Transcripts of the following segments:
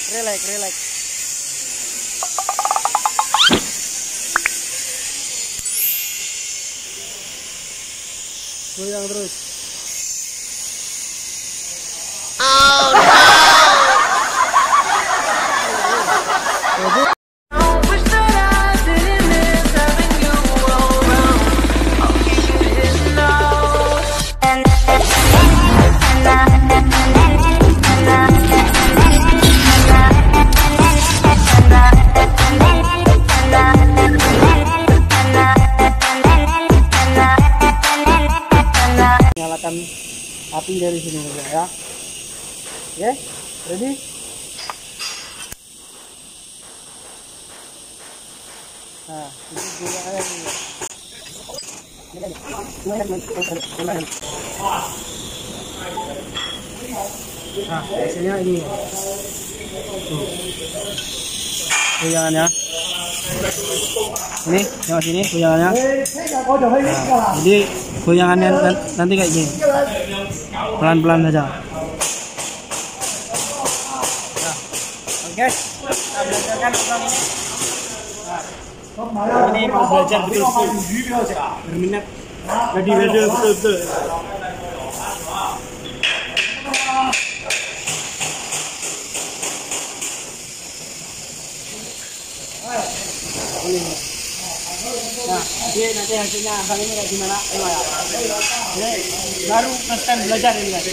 Relax. Goyang terus. Oh no. Nyalakan api dari sini ya. Oke, ready? Nah, ini goyangannya nih. Nah, hasilnya ini. Tuh. Goyangannya. Ini, yang sini goyangannya. Nah, jadi goyangannya nanti kayak gini. Pelan-pelan saja. Nah, oke. Kita belajarkan tentang ini. Nah, ini mau belajar betul-betul berminat. Jadi belajar betul-betul. Nah, jadi nanti hasilnya abang ini kayak gimana? Ayo ya. Ini baru first time belajar ini guys.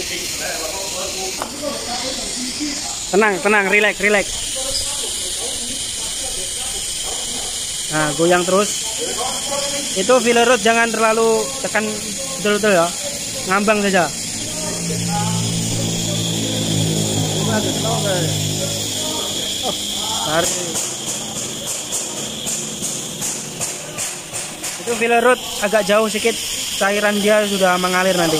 Tenang, relax. Nah, goyang terus. Itu filler rod jangan terlalu tekan betul-betul ya. Ngambang saja. Tarik. Itu filler rod agak jauh sedikit, cairan dia sudah mengalir nanti.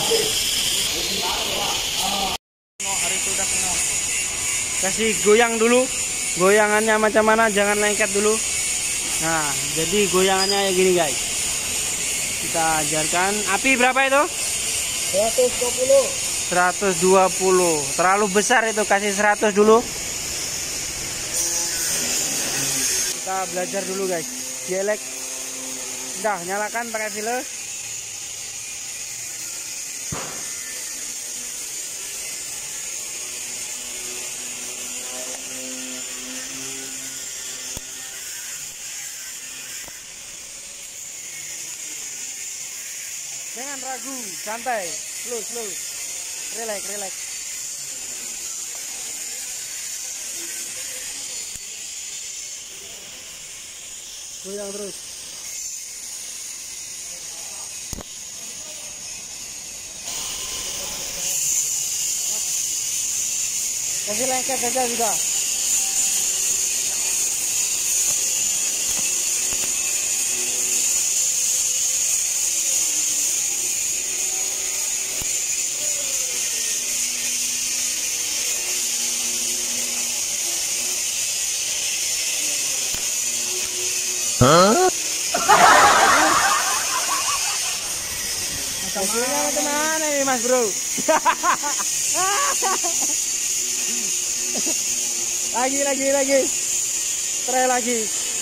Kasih goyang dulu, goyangannya macam mana, jangan lengket dulu. Nah, jadi goyangannya kayak gini guys. Kita ajarkan. Api berapa itu? 120. Terlalu besar itu, kasih 100 dulu. Kita belajar dulu guys. Jelek. Udah, nyalakan pakai filler. Jangan ragu, santai, slow. Relax. Goyang terus. Kasih lengket saja juga. Hasilnya macam mana nih mas bro? lagi try lagi.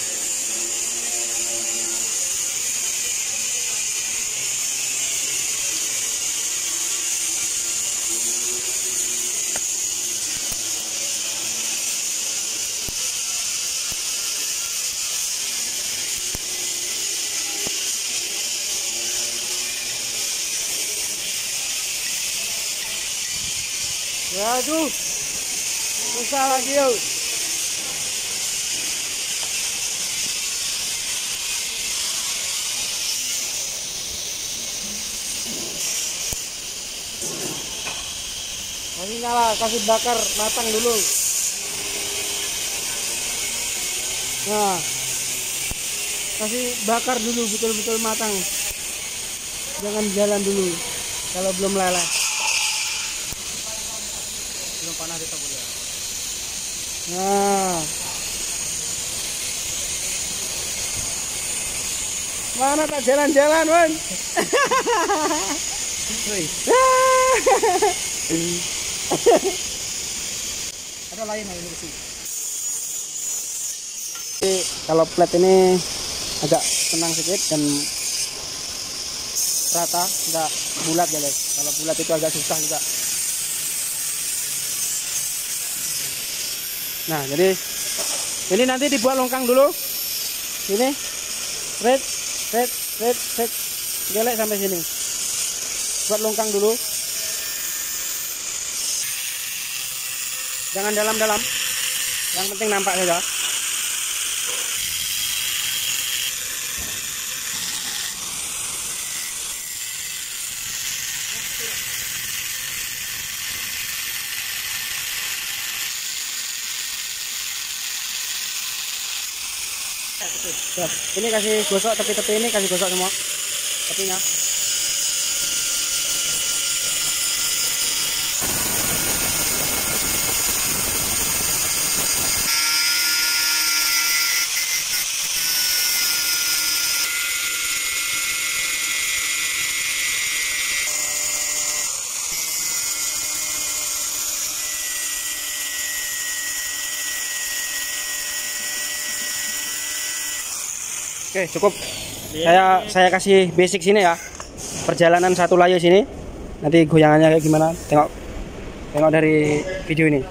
Aduh, susah lagi yuk. Nanti nyala, kasih bakar matang dulu. Nah, kasih bakar dulu betul-betul matang. Jangan jalan dulu kalau belum leleh. Belum panas kita boleh. Nah, mana tak jalan-jalan, Wan? Ada lain yang ini sih. Kalau plat ini agak tenang sedikit dan rata, nggak bulat ya guys. Kalau bulat itu agak susah juga. Nah, jadi ini nanti dibuat longkang dulu. Ini red, gelek sampai sini. Buat longkang dulu. Jangan dalam-dalam. Yang penting nampak saja. Siap. Ini kasih gosok tepi-tepi, ini kasih gosok semua tepinya. Oke, cukup. Saya kasih basic sini ya. Perjalanan satu layu sini. Nanti goyangannya kayak gimana? Tengok dari video ini.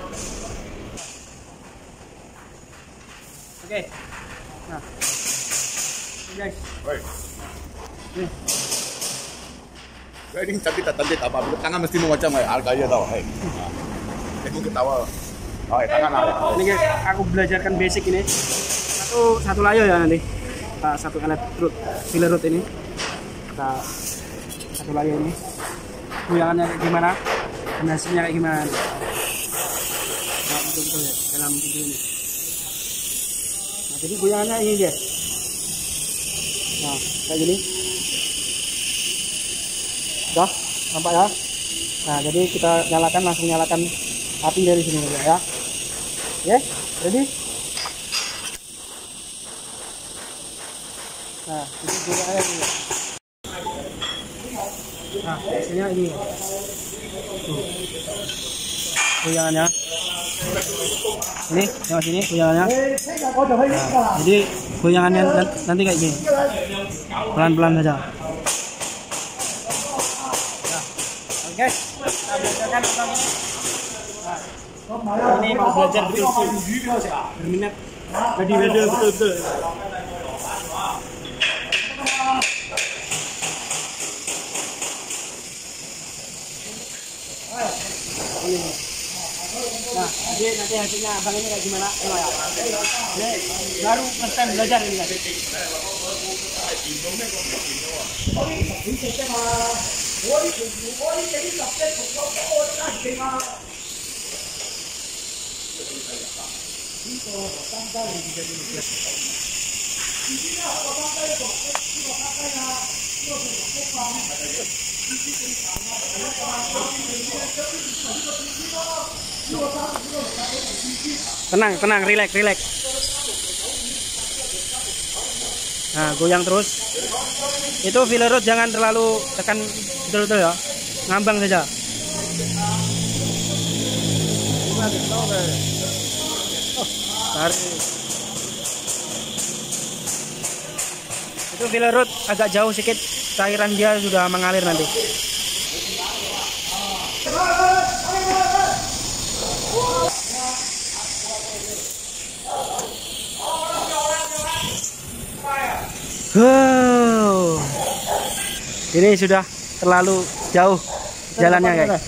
Oke. Nah. Ini guys. Nih. Ini cantik apa? Tangan mesti macam harganya tau. Aku ketawa. Oh, tangan ada. Ini guys, aku belajarkan basic ini. Satu layu ya nanti. Satu alat filler root ini kita satu layu ini goyangannya kayak gimana dan hasilnya kayak gimana betul ya dalam video ini. Nah, jadi goyangannya ini dia. Nah, kayak gini udah nampak ya. Nah, jadi kita langsung nyalakan api dari sini ya. Oke, ready? Nah, ini goyangannya ini. Nah, hasilnya ini. Tuh. Goyangannya. Ini, tengok sini goyangannya. Nah, jadi goyangannya nanti kayak gini. Pelan-pelan saja. Nah, oke. Kita belajarkan tentang ini. Nah, ini mau belajar betul-betul. Berminat. Jadi betul-betul. Nah, jadi nanti hasilnya abang ini kayak gimana? Ya. Ini baru first time belajar ini guys. Tenang, relax. Nah, goyang terus. Itu filler root jangan terlalu tekan betul-betul ya. Ngambang saja. Tarik. Itu filler root agak jauh sedikit, cairan dia sudah mengalir nanti. Wow. Ini sudah terlalu jauh jalannya guys.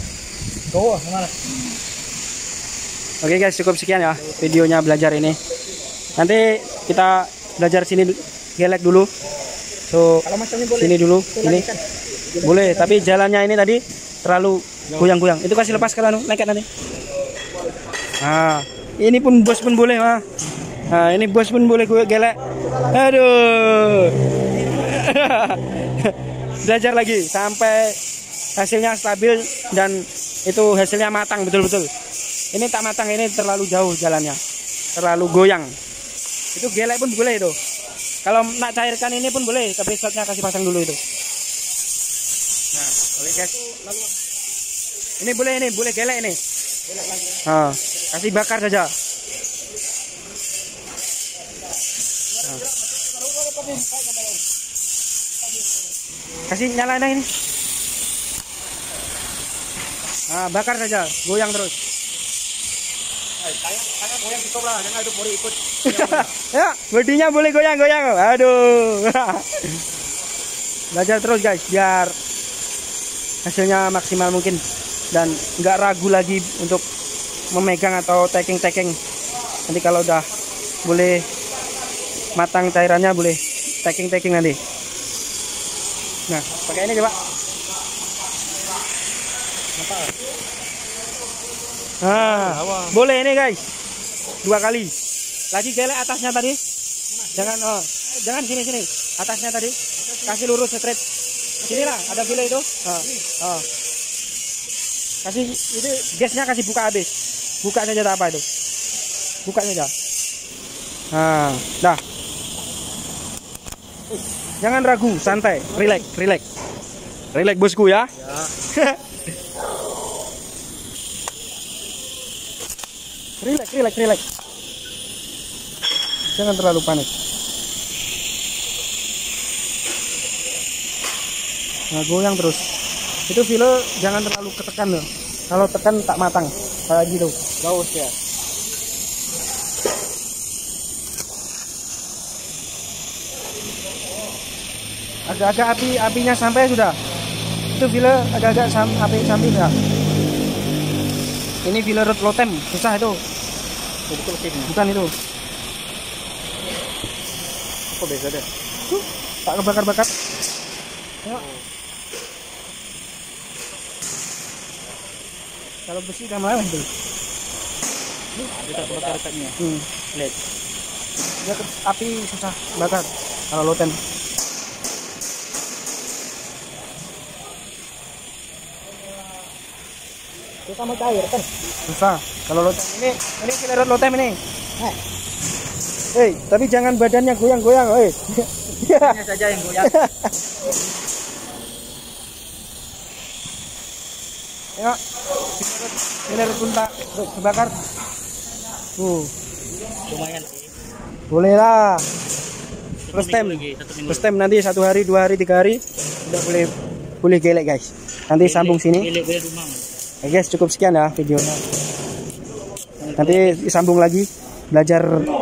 Oke guys, cukup sekian ya videonya belajar ini. Nanti kita belajar sini gelek dulu. So sini dulu ini boleh, tapi jalannya ini tadi terlalu goyang-goyang. Itu kasih lepas kalau lengket nanti. Nah, ini pun bos pun boleh mah. Nah, ini bos pun boleh gue gelek. Aduh. Belajar lagi sampai hasilnya stabil dan itu hasilnya matang betul-betul. Ini tak matang, ini terlalu jauh jalannya, terlalu goyang. Itu gelek pun boleh itu. Kalau nak cairkan ini pun boleh, tapi shotnya kasih pasang dulu itu. Nah, oke guys. Ini boleh gelek ini. Nah, kasih bakar saja. Kasih nyalain ini. Nah, bakar saja, goyang terus. Tangan goyang stop lah, jangan itu Pori ikut. Ya, bodinya boleh goyang-goyang. Aduh. Belajar terus guys, biar hasilnya maksimal mungkin dan nggak ragu lagi untuk memegang atau taking. Nanti kalau udah boleh matang cairannya, boleh taking nanti. Nah, pakai ini coba. Nah, boleh ini guys. 2 kali. Lagi gelek atasnya tadi. Jangan sini. Atasnya tadi. Kasih lurus straight. Sini lah, ada file itu. Kasih itu gasnya kasih buka habis. Buka saja tak apa itu. Buka saja. Nah, dah. Jangan ragu, santai, relax. Relax bosku ya. Relax. Jangan terlalu panik. Nah, goyang terus. Itu file jangan terlalu ketekan loh. Kalau tekan tak matang. Kayak gitu. Gaus ya. Agak-agak apinya sampai sudah. Itu file agak-agak api sampai sudah. Ini file rod lotem, susah itu. Bukan itu. Kok beda deh? Tak kebakar-bakar. Ayo. Kalau besi kan malah itu. Kita bakar-bakarnya. Lihat. Dia api susah bakar kalau lotem. Kita mau cair kan? Susah. Kalau lotem ini killer lotem ini. Tapi jangan badannya goyang-goyang, Hanya saja yang goyang. Ya. Killer pun tak terbakar. Lumayan. Boleh lah. First time nanti 1 hari, 2 hari, 3 hari udah boleh gelek guys. Nanti sambung sini. Oke guys, cukup sekian ya videonya. Nanti disambung lagi belajar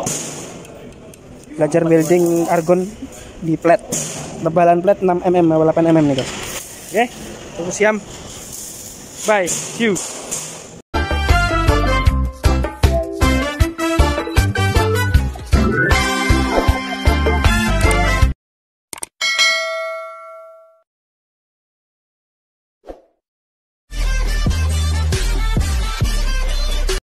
welding argon di plat. Lebalan plat 6 mm atau 8 mm nih guys. Oke, cukup siap. Bye, see you.